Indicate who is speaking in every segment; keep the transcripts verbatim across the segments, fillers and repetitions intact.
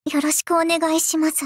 Speaker 1: よろしくお願いします。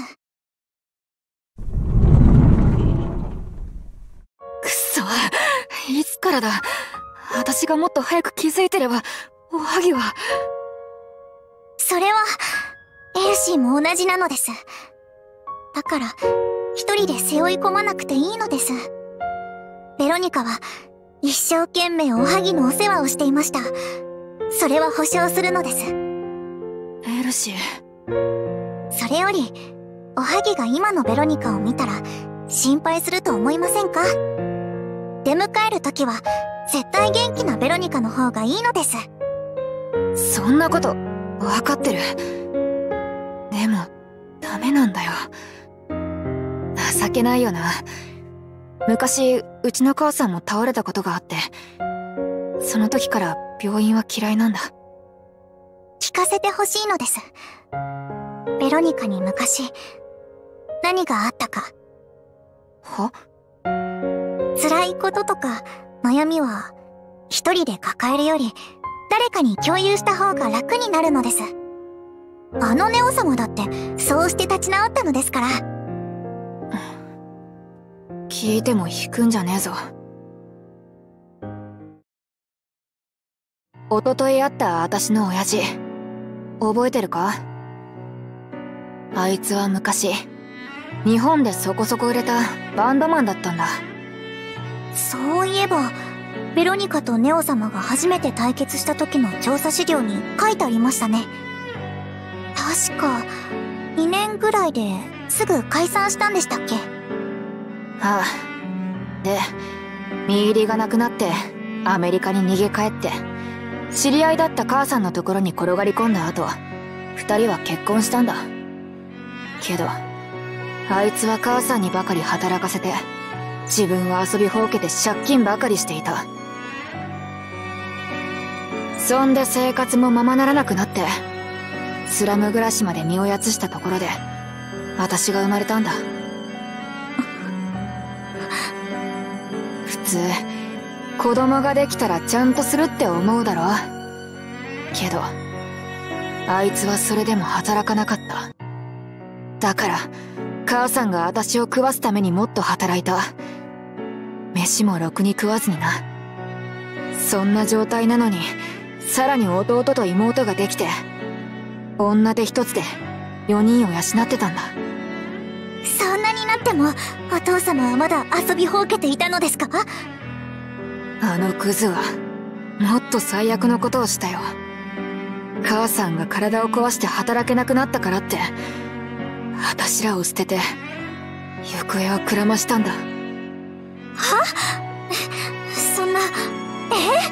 Speaker 2: くそ、いつからだ。私がもっと早く気づいてれば、おはぎは。
Speaker 1: それは、エルシーも同じなのです。だから、一人で背負い込まなくていいのです。ベロニカは、一生懸命おはぎのお世話をしていました。それは保証するのです。
Speaker 2: エルシー。
Speaker 1: それより、おはぎが今のベロニカを見たら、心配すると思いませんか？出迎えるときは、絶対元気なベロニカの方がいいのです。
Speaker 2: そんなこと、わかってる。でも、ダメなんだよ。情けないよな。昔、うちの母さんも倒れたことがあって、その時から病院は嫌いなんだ。
Speaker 1: 聞かせてほしいのです。ベロニカに昔、何があったか。
Speaker 2: は？
Speaker 1: 辛いこととか悩みは一人で抱えるより誰かに共有した方が楽になるのです。あのネオ様だってそうして立ち直ったのですから。
Speaker 2: 聞いても引くんじゃねえぞ。おととい会った私の親父、覚えてるか？あいつは昔日本でそこそこ売れたバンドマンだったんだ。
Speaker 1: そういえばベロニカとネオ様が初めて対決した時の調査資料に書いてありましたね。確かにねんぐらいですぐ解散したんでしたっけ？
Speaker 2: ああ。で、身入りがなくなってアメリカに逃げ帰って知り合いだった母さんのところに転がり込んだ後、二人は結婚したんだ。けどあいつは母さんにばかり働かせて自分は遊びほうけて借金ばかりしていた。そんで生活もままならなくなってスラム暮らしまで身をやつしたところで私が生まれたんだ。普通子供ができたらちゃんとするって思うだろ。けどあいつはそれでも働かなかった。だから母さんが私を食わすためにもっと働いた。飯もろくに食わずにな。そんな状態なのにさらに弟と妹ができて女手一つでよにんを養ってたんだ。
Speaker 1: そんなになってもお父様はまだ遊びほうけていたのですか？
Speaker 2: あのクズはもっと最悪のことをしたよ。母さんが体を壊して働けなくなったからって私らを捨てて行方をくらましたんだ。
Speaker 1: は？そんな、え？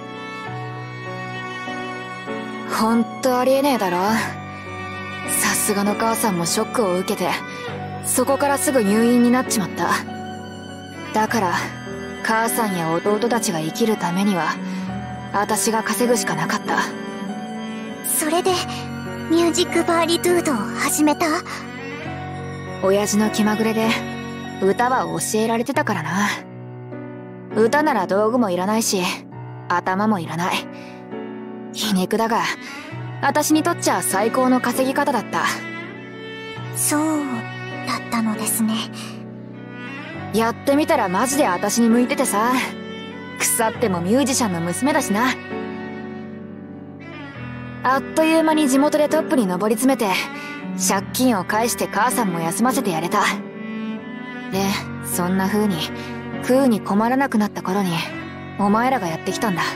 Speaker 2: ほんとありえねえだろ。さすがの母さんもショックを受けてそこからすぐ入院になっちまった。だから母さんや弟たちが生きるためには私が稼ぐしかなかった。
Speaker 1: それでミュージックバーリトゥードを始めた？
Speaker 2: 親父の気まぐれで歌は教えられてたからな。歌なら道具もいらないし頭もいらない。皮肉だが私にとっちゃ最高の稼ぎ方だった。
Speaker 1: そうだったのですね。
Speaker 2: やってみたらマジで私に向いててさ。腐ってもミュージシャンの娘だしな。あっという間に地元でトップに上り詰めて借金を返して母さんも休ませてやれた。で、そんな風に食うに困らなくなった頃にお前らがやってきたんだ。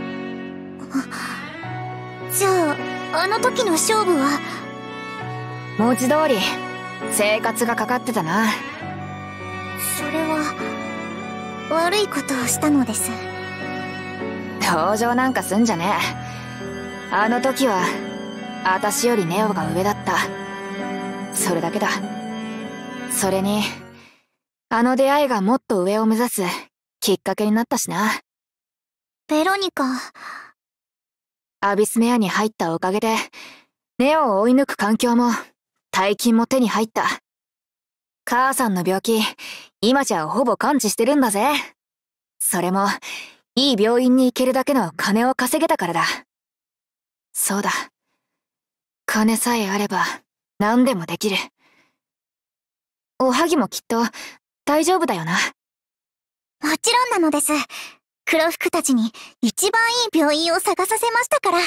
Speaker 1: じゃああの時の勝負は？
Speaker 2: 文字通り生活がかかってたな。
Speaker 1: それは悪いことをしたのです。
Speaker 2: 同情なんかすんじゃねえ。あの時は私よりネオが上だった。それだけだ。それにあの出会いがもっと上を目指すきっかけになったしな。
Speaker 1: ベロニカ。
Speaker 2: アビスメアに入ったおかげでネオを追い抜く環境も大金も手に入った。母さんの病気今じゃほぼ完治してるんだぜ。それもいい病院に行けるだけの金を稼げたからだ。そうだ。金さえあれば何でもできる。おはぎもきっと大丈夫だよな。
Speaker 1: もちろんなのです。黒服たちに一番いい病院を探させましたから。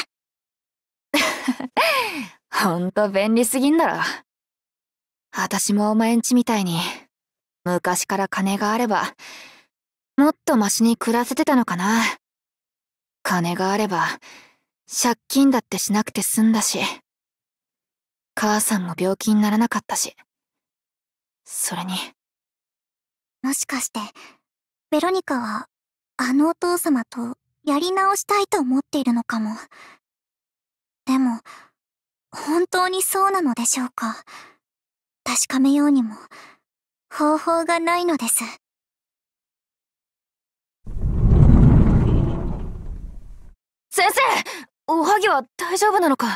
Speaker 2: ほんと便利すぎんだろ。私もお前んちみたいに昔から金があればもっとマシに暮らせてたのかな。金があれば借金だってしなくて済んだし、母さんも病気にならなかったし。それに、
Speaker 1: もしかしてベロニカはあのお父様とやり直したいと思っているのかも。でも本当にそうなのでしょうか。確かめようにも方法がないのです。
Speaker 2: 先生、おはぎは大丈夫なのか？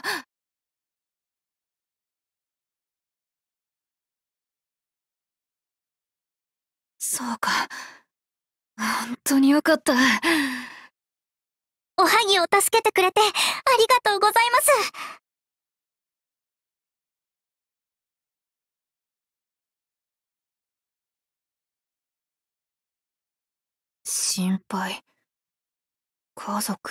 Speaker 2: そうか。本当によかった。
Speaker 1: おはぎを助けてくれてありがとうございます。
Speaker 2: 心配。家族。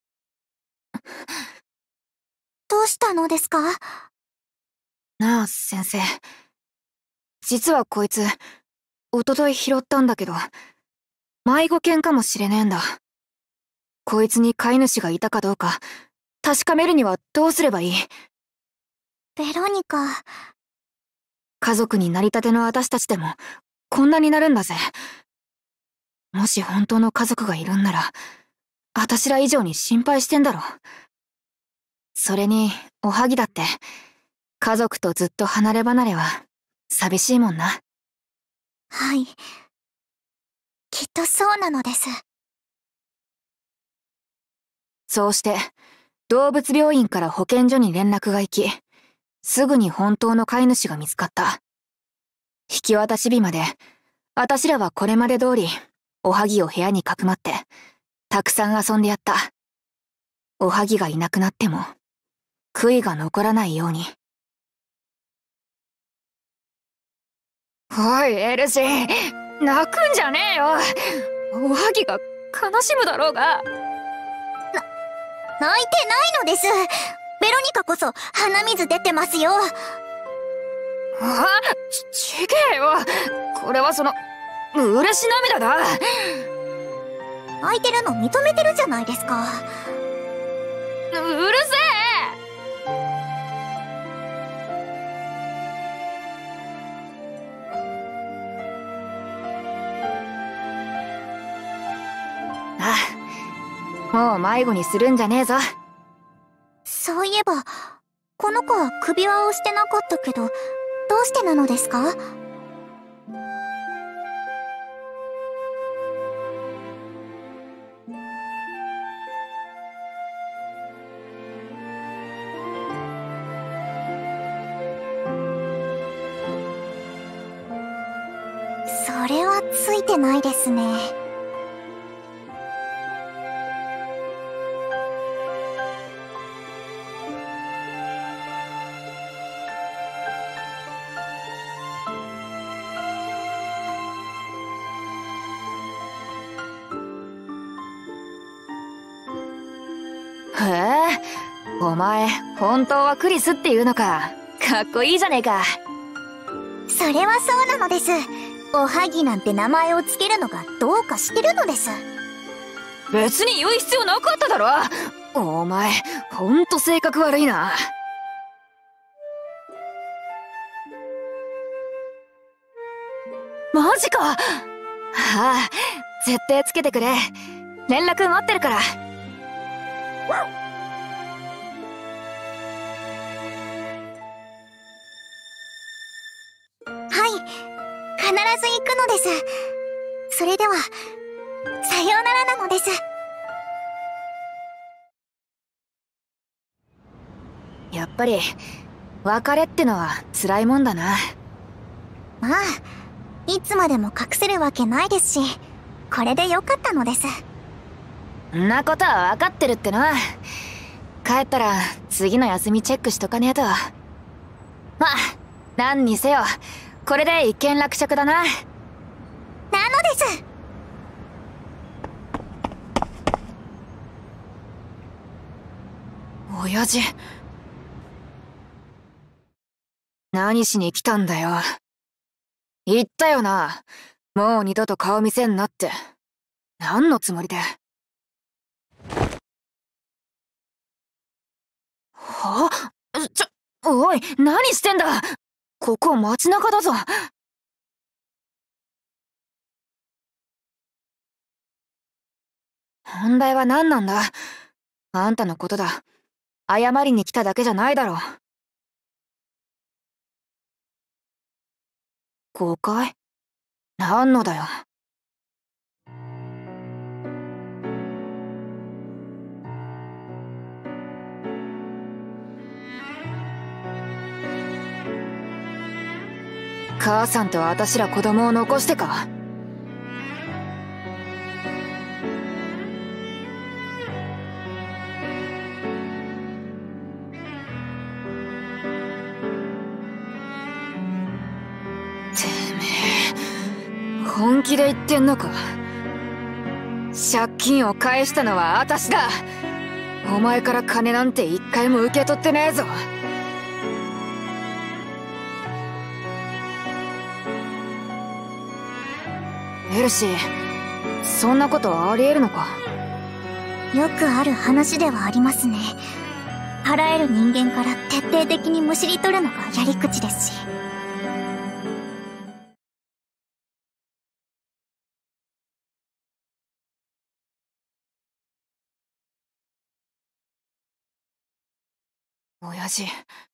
Speaker 1: どうしたのですか？
Speaker 2: なあ、先生。実はこいつ、おととい拾ったんだけど、迷子犬かもしれねえんだ。こいつに飼い主がいたかどうか、確かめるにはどうすればいい？
Speaker 1: ベロニカ。
Speaker 2: 家族になりたての私たちでも、こんなになるんだぜ。もし本当の家族がいるんなら、私ら以上に心配してんだろ。それに、おはぎだって、家族とずっと離れ離れは、寂しいもんな。
Speaker 1: はい。きっとそうなのです。
Speaker 2: そうして、動物病院から保健所に連絡が行き、すぐに本当の飼い主が見つかった。引き渡し日まで、私らはこれまで通り、おはぎを部屋にかくまって、たくさん遊んでやった。おはぎがいなくなっても、悔いが残らないように。おい、エルシー、泣くんじゃねえよ。おはぎが悲しむだろうが。な、
Speaker 1: 泣いてないのです。ベロニカこそ鼻水出てますよ。
Speaker 2: あ、ち、ちげえよ。これはその、嬉し涙だ。
Speaker 1: 泣いてるの認めてるじゃないですか。
Speaker 2: う、うるせえ。ああ、もう迷子にするんじゃねえぞ。
Speaker 1: そういえば、この子は首輪をしてなかったけど、どうしてなのですか？それはついてないですね。
Speaker 2: へえ、お前、本当はクリスっていうのか。かっこいいじゃねえか。
Speaker 1: それはそうなのです。おはぎなんて名前をつけるのがどうかしてるのです。
Speaker 2: 別に言う必要なかっただろ。お前、ほんと性格悪いな。マジか。はあ、絶対つけてくれ。連絡待ってるから。
Speaker 1: はい、必ず行くのです。それでは、さようならなのです。
Speaker 2: やっぱり、別れってのは辛いもんだな。
Speaker 1: まあ、いつまでも隠せるわけないですし、これでよかったのです。
Speaker 2: んなことは分かってるっての。帰ったら次の休みチェックしとかねえと。 まあ、何にせよ、これで一件落着だな。
Speaker 1: なのです。
Speaker 2: 親父。何しに来たんだよ。言ったよな。もう二度と顔見せんなって。何のつもりで。は？ちょ、おい、何してんだ。ここ街中だぞ。問題は何なんだ。あんたのことだ。謝りに来ただけじゃないだろ。誤解？何のだよ。母さんと私ら子供を残してか？てめえ、本気で言ってんのか？借金を返したのは私だ。お前から金なんて一回も受け取ってねえぞ。エルシー、そんなことありえるのか？
Speaker 1: よくある話ではありますね。払える人間から徹底的にむしり取るのがやり口ですし。
Speaker 2: 親父。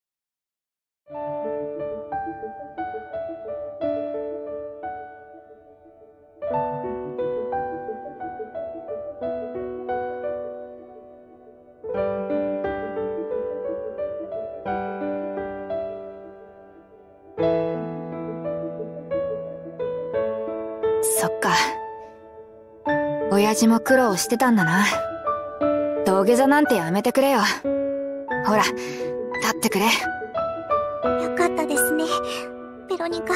Speaker 2: そっか。親父も苦労してたんだな。土下座なんてやめてくれよ。ほら、立ってくれ。
Speaker 1: よかったですね、ベロニカ。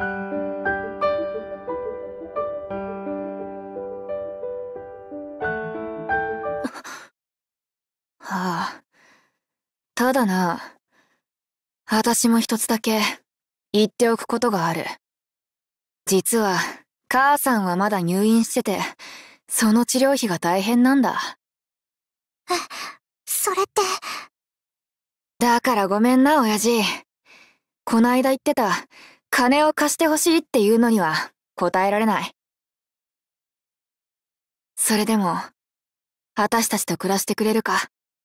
Speaker 2: はあ。ただな、私も一つだけ言っておくことがある。実は、母さんはまだ入院してて、その治療費が大変なんだ。
Speaker 1: え、それって。
Speaker 2: だからごめんな、親父。こないだ言ってた、金を貸してほしいっていうのには答えられない。それでも、私たちと暮らしてくれるか？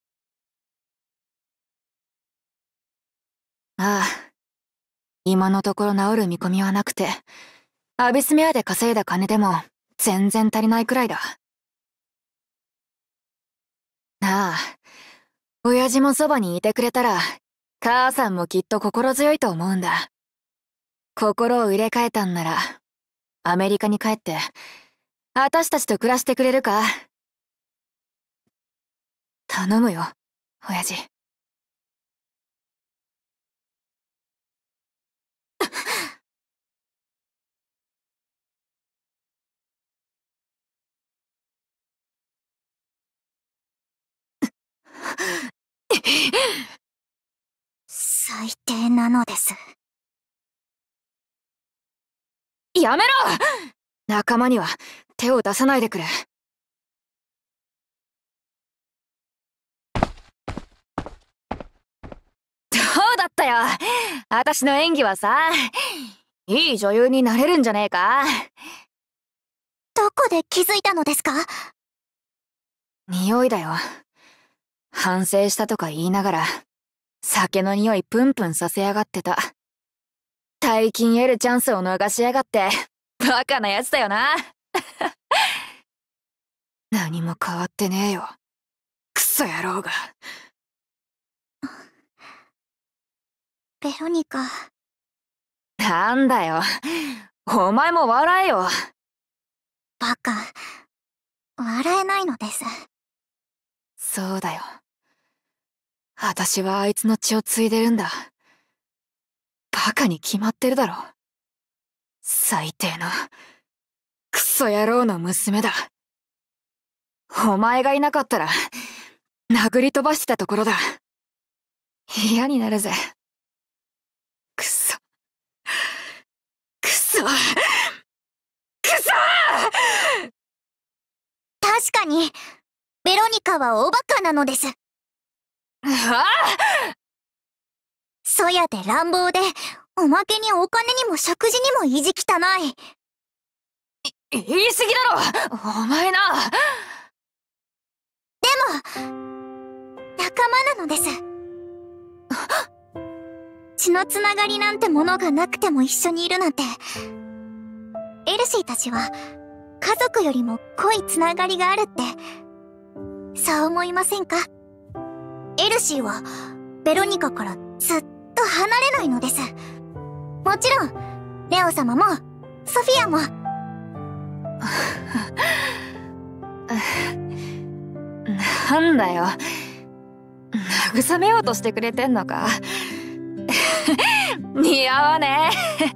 Speaker 2: ああ。今のところ治る見込みはなくて、アビスメアで稼いだ金でも全然足りないくらいだ。なあ、親父もそばにいてくれたら、母さんもきっと心強いと思うんだ。心を入れ替えたんなら、アメリカに帰って、私たちと暮らしてくれるか？頼むよ、親父。
Speaker 1: 最低なのです。
Speaker 2: やめろ！仲間には手を出さないでくれ。どうだったよ、私の演技はさ。いい女優になれるんじゃねえか？
Speaker 1: どこで気づいたのですか？
Speaker 2: 匂いだよ。反省したとか言いながら、酒の匂いプンプンさせやがってた。大金得るチャンスを逃しやがって、バカなやつだよな。何も変わってねえよ、クソ野郎が。
Speaker 1: ベロニカ。
Speaker 2: なんだよ、お前も笑えよ。
Speaker 1: バカ。笑えないのです。
Speaker 2: そうだよ。私はあいつの血を継いでるんだ。 バカに決まってるだろ。最低なクソ野郎の娘だ。お前がいなかったら殴り飛ばしてたところだ。嫌になるぜ。クソクソクソ。
Speaker 1: 確かにベロニカはおバカなのです。
Speaker 2: ああ、
Speaker 1: そやで乱暴で、おまけにお金にも食事にも意地汚い。
Speaker 2: 言い過ぎだろお前な。
Speaker 1: でも仲間なのです。血のつながりなんてものがなくても一緒にいるなんて。エルシーたちは家族よりも濃いつながりがあるって、そう思いませんか？エルシーはベロニカからずっと離れないのです。もちろんレオ様もソフィアも。
Speaker 2: なんだよ、慰めようとしてくれてんのか。似合わねえ。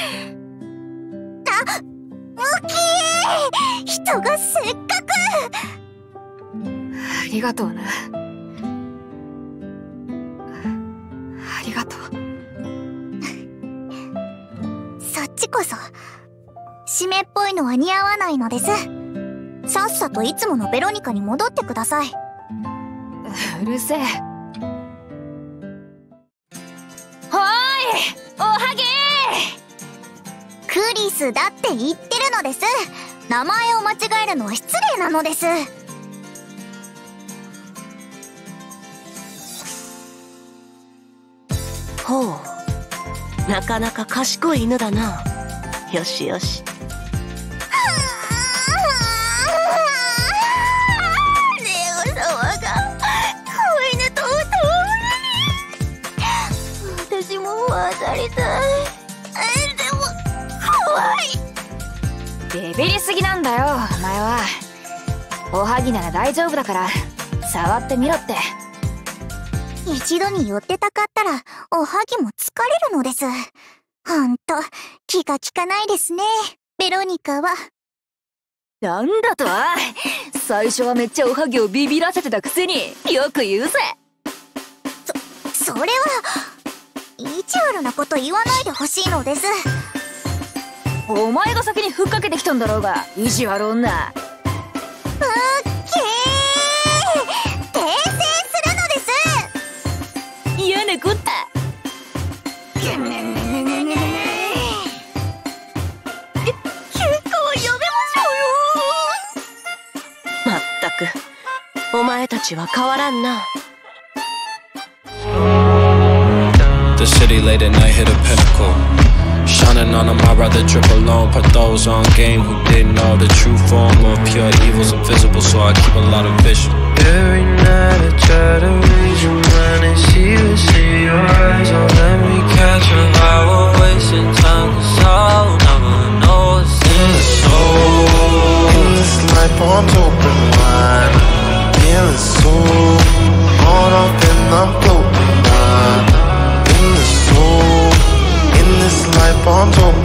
Speaker 1: あ、大きい人がせっかく。
Speaker 2: ありがとうな。ありがとう。
Speaker 1: そっちこそ湿っぽいのは似合わないのです。さっさといつものベロニカに戻ってください。
Speaker 2: うるせえ。おーい、おはぎ
Speaker 1: クリスだって言ってるのです。名前を間違えるのは失礼なのです。
Speaker 3: ほう、なかなか賢い犬だな。よしよし。
Speaker 1: レオ様が子犬と歌う。私も渡りたい。でも怖い。
Speaker 2: ビビりすぎなんだよお前は。おはぎなら大丈夫だから触ってみろって。
Speaker 1: 一度に寄ってたかったらおはぎも疲れるのです。ほんと気が利かないですね、ベロニカは。
Speaker 2: なんだと？最初はめっちゃおはぎをビビらせてたくせによく言うぜ。
Speaker 1: そ、それは意地悪なこと言わないでほしいのです。
Speaker 2: お前が先にふっかけてきたんだろうが、意地悪女。
Speaker 1: オッケー、訂正するのです。
Speaker 2: 嫌なこった。
Speaker 3: お前たちは変わらんな。
Speaker 4: The city late at night hit a pinnacle. Shining on them, I'd rather drip alone. Put those on game who didn't know the true form of pure evil's invisible, so I keep a lot of vision.
Speaker 5: Every night I try to read your mind and see what's in your eyes. Oh, let me catch a lie, we're wasting time, cause I'll never know what's in the soul.
Speaker 6: In this life arms open wide, feeling so caught up and I'm floating high. In the soul, in this life arms open